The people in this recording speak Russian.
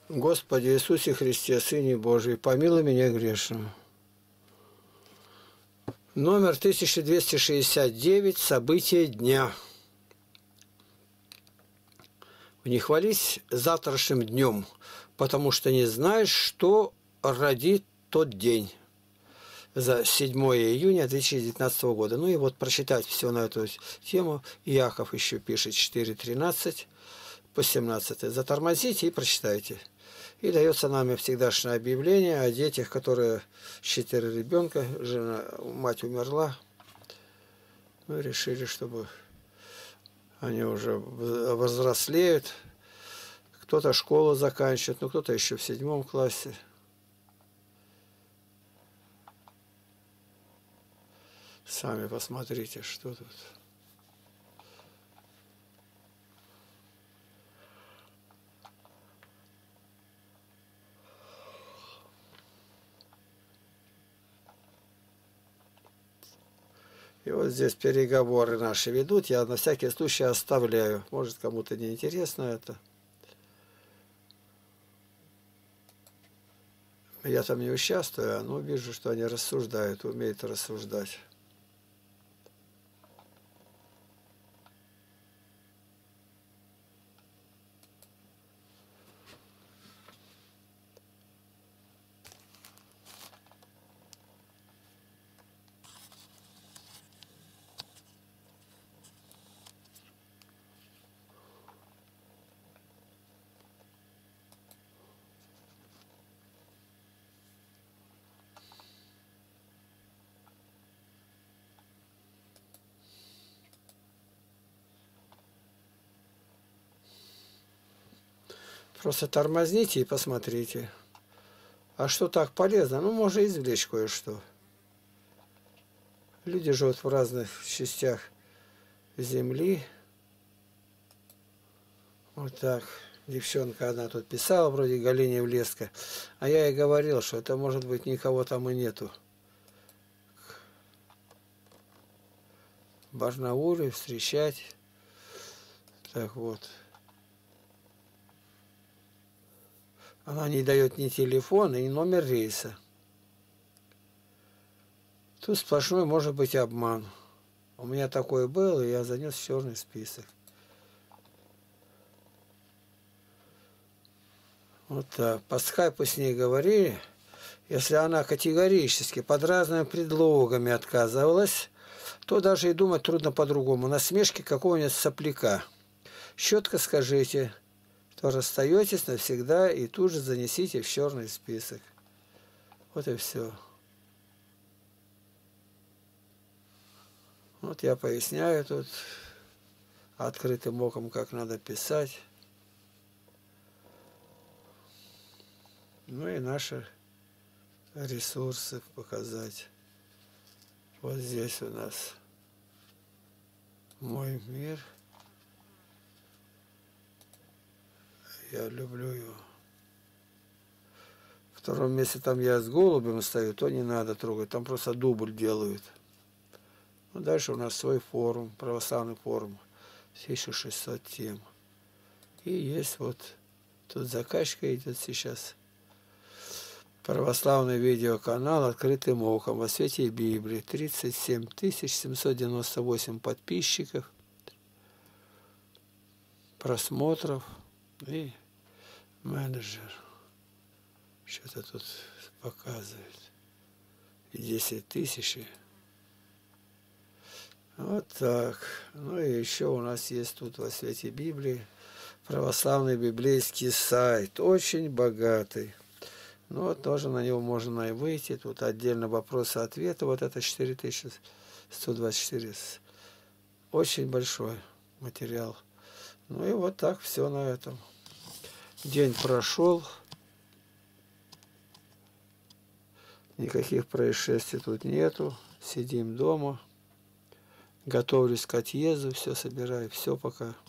Господи Иисусе Христе, Сыне Божий, помилуй меня грешного. Номер 1269. События дня. Не хвались завтрашним днем, потому что не знаешь, что родит тот день. За 7 июня 2019 года. Ну и вот прочитать все на эту тему. Иаков еще пишет 4:13 по 17. Затормозите и прочитайте. И дается нам всегдашнее объявление о детях, которые 4 ребенка, жена, мать умерла. Мы решили, чтобы они уже возрослеют. Кто-то школу заканчивает, но кто-то еще в 7 классе. Сами посмотрите, что тут. И вот здесь переговоры наши ведут. Я на всякий случай оставляю. Может, кому-то не интересно это. Я там не участвую, но вижу, что они рассуждают, умеют рассуждать. Просто тормозните и посмотрите. А что так полезно? Ну, можно извлечь кое-что. Люди живут в разных частях земли. Вот так. Девчонка одна тут писала, вроде Галине Влеска. А я ей говорил, что это, может быть, никого там и нету. Барнауле встречать. Так вот. Она не дает ни телефон, ни номер рейса. Тут сплошной может быть обман. У меня такое было, и я занес в черный список. Вот так. По скайпу с ней говорили. Если она категорически под разными предлогами отказывалась, то даже и думать трудно по-другому. Насмешки какого-нибудь сопляка. Четко скажите, что расстаетесь навсегда, и тут же занесите в черный список. Вот и все. Вот я поясняю тут открытым оком, как надо писать. Ну и наши ресурсы показать. Вот здесь у нас мой мир. Я люблю его. В втором месте там я с голубем стою, то не надо трогать. Там просто дубль делают. Ну, дальше у нас свой форум, православный форум. 1600 тем. И есть вот, тут заказчика идет сейчас. Православный видеоканал «Открытым оком» во свете Библии. 37 798 подписчиков, просмотров и менеджер. Что-то тут показывает. И 10 тысяч. Вот так. Ну и еще у нас есть тут во свете Библии православный библейский сайт. Очень богатый. Ну вот тоже на него можно и выйти. Тут отдельно вопросы-ответы. Вот это 4124. Очень большой материал. Ну и вот так все на этом. День прошел. Никаких происшествий тут нету. Сидим дома. Готовлюсь к отъезду. Все собираю. Все пока.